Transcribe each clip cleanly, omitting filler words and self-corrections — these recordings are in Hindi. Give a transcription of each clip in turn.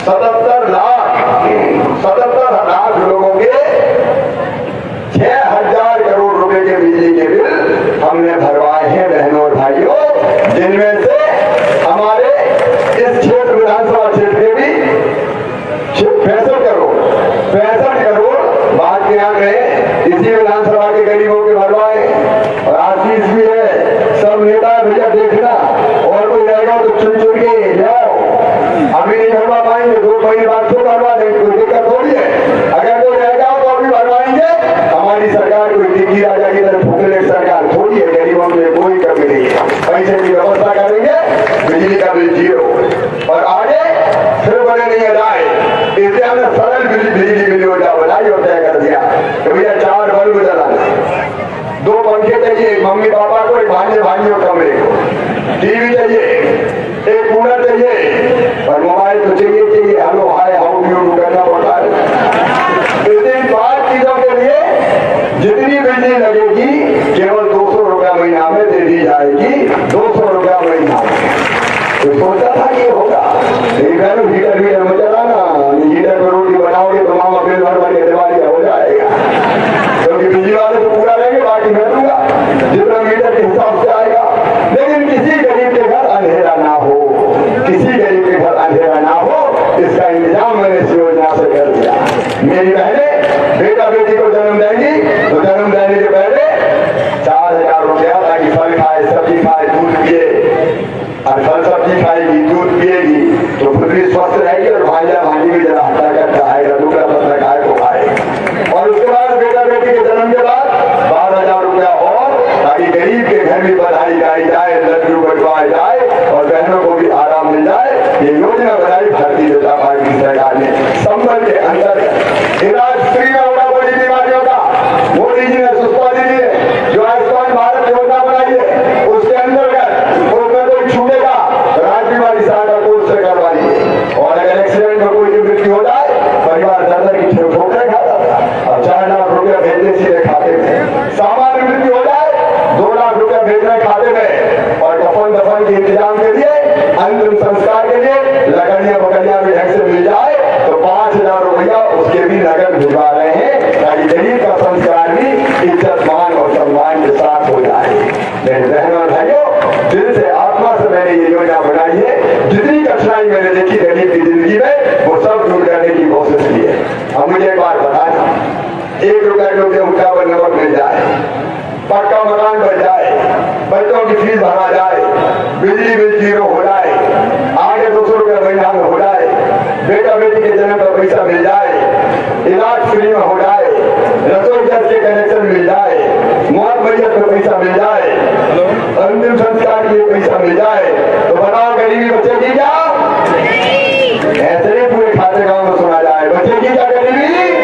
77 लाख लोगों के 6000 करोड़ रुपए के बिजली के बिल हमने भरवाए हैं बहनों और भाइयों, जिनमें से हमारे इस क्षेत्र विधानसभा क्षेत्र के भी 65 करोड़ बात के यहाँ गए इसी विधानसभा के गरीबों के भरवाए। और आशीष भी है, सब नेता भैया देखना, और कोई रहेगा तो चुन के जाओ, अभी नहीं भरवा पाएंगे, 2 महीने बाद तो भरवा देंगे, कोई दिक्कत थोड़ी है। अगर कोई रहेगा तो अभी भरवाएंगे। हमारी सरकार कोई डिग्गी राजा की तरफ फुकलेट सरकार थोड़ी है, गरीबों के लिए कोई कमी नहीं है, पैसे की व्यवस्था करेंगे, बिजली का बिल 0 और आगे फिर बड़े नहीं जाए। इसलिए हमने सरल बिजली बिल योजना बनाई और तय कर दिया कि भैया 4 बल्ब जलाना, 2 पंखे चाहिए मम्मी पापा को, एक भाइयों कमरे को, टीवी चाहिए, एक कूलर चाहिए, और मोबाइल तो चाहिए hello hi how do you करना पड़ता है। इन 5 चीजों के लिए जितनी बिजली लगेगी केवल 200 रुपया महीना में दे दी जाएगी, 200 रुपया महीना। तो सोचा था कि होगा, हीटर में चलाना, हीटर में रोटी बनाओगे तो मामा बिल भर दिवाली हो जाएगा, क्योंकि बिजली वाले तो पूरा रहेंगे, बाकी मैं दूंगा जितना मीटर के हिसाब से आएगा। लेकिन किसी गरीब के घर अंधेरा ना हो, किसी गरीब के घर अंधेरा ना हो, इसका इंतजाम मैंने इस योजना से कर दिया। मेरी बहनें बेटा बेटी को जन्म देंगी तो जन्म देने के पहले 4000 रुपया, ताकि फल खाए, सब्जी खाए, दूध पिए, और फल सब्जी खाएगी, दूध पिएगी तो पुत्री स्वस्थ रहेगी, और भांजी भी जरा हटा कर खाएगा, दूसरा पत्थर खाए तो खाए। और उसके बाद बेटा बेटी के जन्म के बाद 12,000 रुपया और, ताकि गरीब के घर भी बधाई गाई जाए, लड्डू बटवाए जाए और बहनों को भी आराम मिल जाए। ये योजना बनाई भारतीय जनता पार्टी सरकार ने। संबल के अंदर इलाज फ्री में होगा बड़ी बीमारियों का, मोदी जी ने सुषमा जी ने जो आयुष्मान भारत योजना बनाई है, उसके अंतर्गत उसमें कोई छूटेगा तो राज्य बीमारी सहायता कोर्स से करवाइए। और अगर एक्सीडेंट में कोई की मृत्यु हो जाए, परिवार दर्द की ठोकरें खाता था, और 4 लाख रुपया भेजने सीधे खाते में। सामान्य मृत्यु हो जाए 2 लाख रुपया भेजना खाते में, और कफन दफन के इंतजाम के लिए, अंतिम संस्कार के लिए लकड़ियां पकड़ियां भी ढंग से मिल जाए तो 5000 रुपया उसके भी नगद भिजवा रहे हैं, ताकि गरीब का संस्कार भी इज्जत मान और सम्मान के साथ हो जाए। मेरे बहनों और भाइयों, दिल से आत्मा से मैंने ये योजना बनाई है। जितनी कठिनाई मैंने देखी गरीब की जिंदगी में, वो सब दूर करने की कोशिश की है। अब मुझे एक बात बताना, 1 रुपया के मुद्दा पर नमक मिल जाए, पक्का मकान बन जाए, बच्चों की फीस भरा जाए, बिजली बिल 0 हो जाए, आगे 200 रुपया महीना में हो जाए, बेटा बेटी के जन्म का पैसा मिल जाए, इलाज फ्री में हो जाए, रसोई गैस के कनेक्शन मिल जाए, मौत मैयत में पैसा मिल जाए, अंतिम संस्कार के लिए पैसा मिल जाए, तो बताओ गरीबी बचेगी क्या? ऐसे ही पूरे खातेगांव में सुना जाए, बचेगी क्या गरीबी?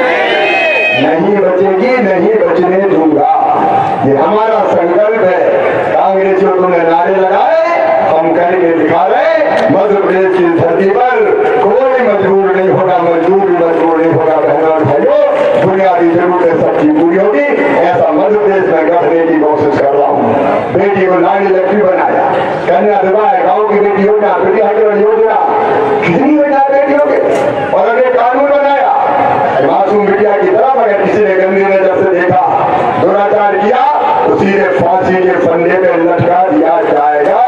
नहीं बचेगी, नहीं बचने दूंगा। ये हमारा संकल्प है। कांग्रेसियों तुमने नारे लगाए, हम करके दिखा रहे। मध्य प्रदेश की धरती पर कोई मजबूर नहीं होगा, मजदूर भी मजबूर नहीं होगा। बहनों और भाइयों, बुनियादी जरूरतें सबकी पूरी होगी, ऐसा मध्य प्रदेश में गढ़ने की कोशिश कर रहा हूँ। बेटी को नारी लक्ष्मी बनाया, कन्या विवाह, गाँव की बेटी योजना, योजना, कितनी योजना बेटियों के, और अगर कानून बनाया मासूम बिटिया की तरफ अगर किसी ने गंदी नजर से देखा, दुराचार किया तो सीधे फांसी के फंदे पे लटका दिया जाएगा,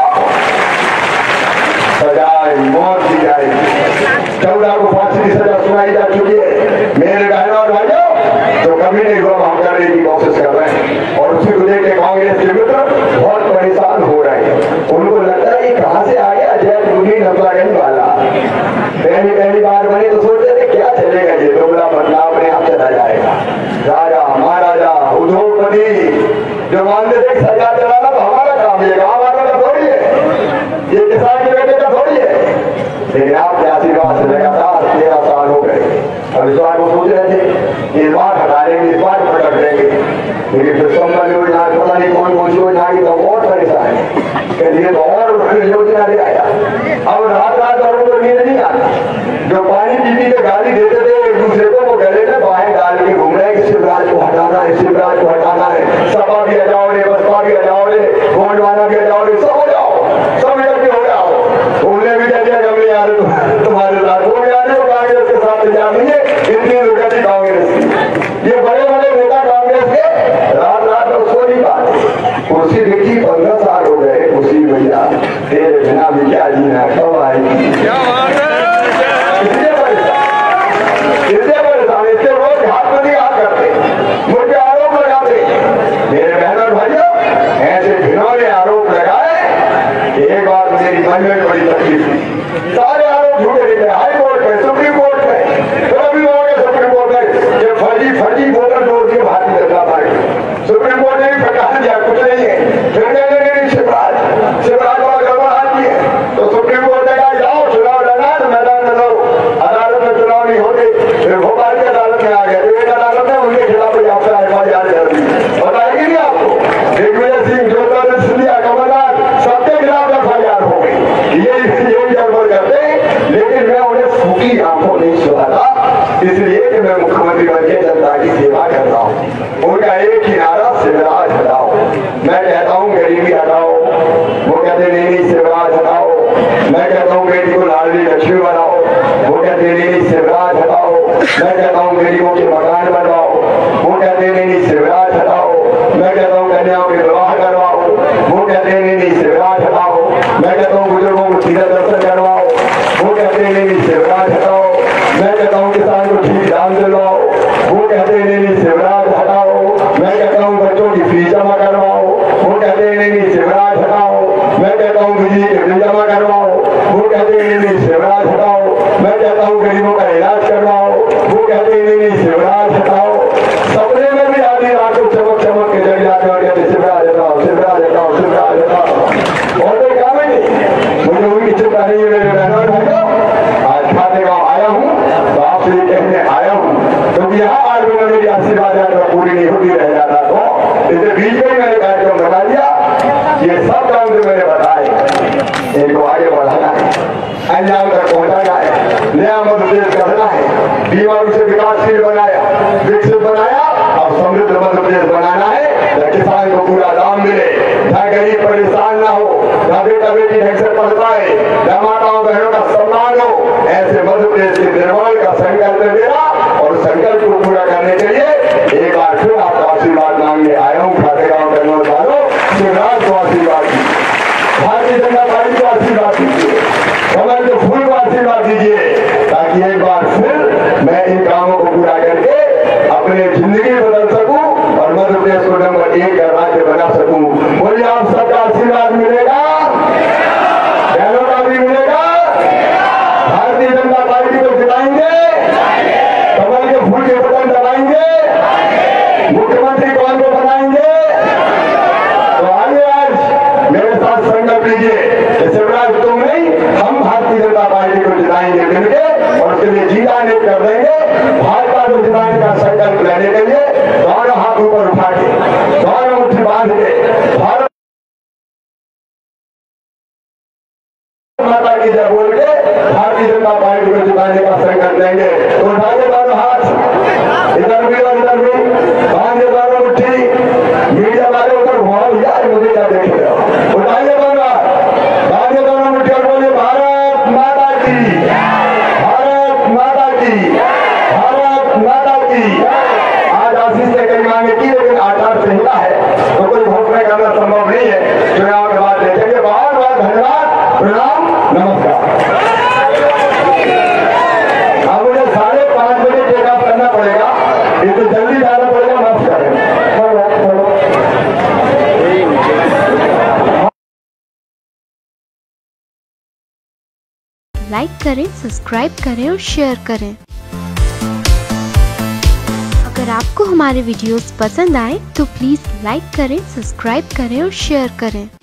सजाए मौत दी जाएगी। 14 को फांसी की सजा सुनाई जा चुकी है। मेरे बहनों और भाइयों, तो कभी नहीं हुआ, हम करने की कोशिश कर रहे हैं। और उसी को लेकर कांग्रेस के मित्र बहुत परेशान हो रहे हैं। उनको लगता है कि कहां से आ गया जय नकलागंज वाला। पहली बार बनी तो सोचते थे क्या चलेगा, ये दोगला बदलाव अपने आप चला जाएगा। राजा महाराजा उद्योगपति जो मानते थे सजा चलाना तो हमारा काम, ये गाँव वालों का थोड़ी है, ये किसान के बेटे का थोड़ी है। लेकिन आपके आशीर्वाद से लगातार 13 साल हो गए। अब इस बार वो सोच रहे थे इस बार हटा देंगे, इस बार पकड़ देंगे, लेकिन फिर संबल योजना पता नहीं कौन कौन सी योजना की तो और परेशान है, तो और योजना ले आया। अब रात भरों को नींद नहीं आता। जो पानी पीपी के गाली देते थे एक दूसरे को, वो गले में बाहें डाल के घूम रहे हैं कि शिवराज को हटाना है, शिवराज को हटाना है, सपा भी हटाओ रे, बसपा भी हटाओ रे, गोंडवाना भी हटाओ रे, सब हो जाओ, सब इकट्ठे हो जाओ। उन्हें भी कह दिया कमले यार तुम्हारे साथ हो गया, आंखों नहीं सुहाता, इसलिए कि मैं मुख्यमंत्री बन के जनता की सेवा कर रहा हूँ। उनका एक ही नारा, शिवराज हटाओ। मैं कहता हूँ गरीबी हटाओ, वो कहते नहीं शिवराज हटाओ। मैं कहता हूँ बेटी को लाडली लक्ष्मी बनाओ, वो कहते नहीं शिवराज हटाओ। मैं कहता हूँ गरीबों के मकान बनवाओ, वो कहते नहीं शिवराज हटाओ। मैं कहता हूँ कन्याओं के विवाह करवाओ, वो कहते नहीं शिवराज हटाओ। मैं कहता हूँ बुजुर्गों को सीधा दर्शन करवाओ, वो कहते नहीं शिवराज हटाओ। मैं कहता हूँ किसान को ठीक दाम दिलवाओ, वो कहते नहीं शिवराज हटाओ। मैं कहता हूँ बच्चों की फीस जमा करवाओ, वो कहते नहीं शिवराज हटाओ। मैं कहता हूँ बिजली के बिल जमा करवाओ, वो कहते नहीं शिवराज हटाओ। मैं कहता हूँ गरीबों का इलाज करवाओ, वो कहते नहीं शिवराज हटाओ। सपने में भी आदमी आंखों चमक चमक के जग जाते और कहते शिवराज हटाओ, शिवराज हटाओ, शिवराज हटाओ। और तो क्या मैं नहीं, मुझे उनकी चिंता नहीं है मेरे बहनों भाइयों। आज खातेगांव आया हूँ तो आपसे ये कहने आया हूँ, क्योंकि यहाँ आज में मेरी आशीर्वाद यात्रा पूरी नहीं होती रह जाता, तो इसे बीच में ही मैंने कार्यक्रम बना दिया। ये सब काम जो मैंने बताए इनको आगे बढ़ाना है, अंजाम तक पहुंचाना है, नया मध्य प्रदेश करना है। बीमारू से विकासशील बनाया, विकसित बनाया, अब समृद्ध मध्य प्रदेश बनाना है। किसान को पूरा दाम मिले, जहाँ गरीब परेशान ना हो, जहाँ बेटा बेटी ढंग से पढ़ पाए, जहाँ माताओं बहनों का सम्मान हो, ऐसे मध्य प्रदेश के निर्माण का संकल्प है मेरा। और संकल्प को पूरा करने के लिए एक बार फिर आपका आशीर्वाद मांगने आया हूँ। खातेगांव करने वालों, शिवराज को आशीर्वाद दीजिए, भारतीय जनता पार्टी को आशीर्वाद दीजिए, कमल के फूल को आशीर्वाद दीजिए, ताकि एक बार फिर मैं इन कामों को पूरा करके अपनी जिंदगी बदल सकूं और मध्य प्रदेश को नंबर 1 का राज्य बना सकूं। बोलिए आप सबका आशीर्वाद मिलेगा, बहनों का भी मिलेगा। भारतीय जनता पार्टी को जिताएंगे, कमल के फूल के बटन दबाएंगे, मुख्यमंत्री कौन को बनाएंगे। तो आइए आज मेरे साथ संकल्प लीजिए, शिवराज तुम नहीं, हम भारतीय जनता पार्टी को जिताएंगे मिलके, और उसके लिए जीता नेक कर देंगे। भाजपा को जिताने का संकल्प लेने के लिए दोनों हाथ ऊपर उठा के, दोनों मुट्ठी बांध के, भारत माता की जय बोल के भारतीय जनता पार्टी को जिताने का संकल्प लेंगे। तो उठाइए दोनों हाथ, इधर भी और इधर भी, बांधे दोनों मुट्ठी। मीडिया वाले उधर घुमाओ यार, मुझे क्या देख रहे हो। उठाइए दोनों हाथ, बांधे दोनों मुट्ठी और बोलिए भारत माता की, भारत माता की, भारत माता की। आज आशीष से कई मांगे की, लेकिन आचार संहिता है तो कोई घोषणा करना संभव नहीं है। चुनाव के बाद देखेंगे। बहुत बहुत धन्यवाद, प्रणाम, नमस्कार। अब मुझे 5:30 बजे टेक ऑफ करना पड़ेगा, इससे जल्दी जाना पड़ेगा, माफ करें। लाइक करें, सब्सक्राइब करें और शेयर करें। अगर आपको हमारे वीडियोस पसंद आए तो प्लीज़ लाइक करें, सब्सक्राइब करें और शेयर करें।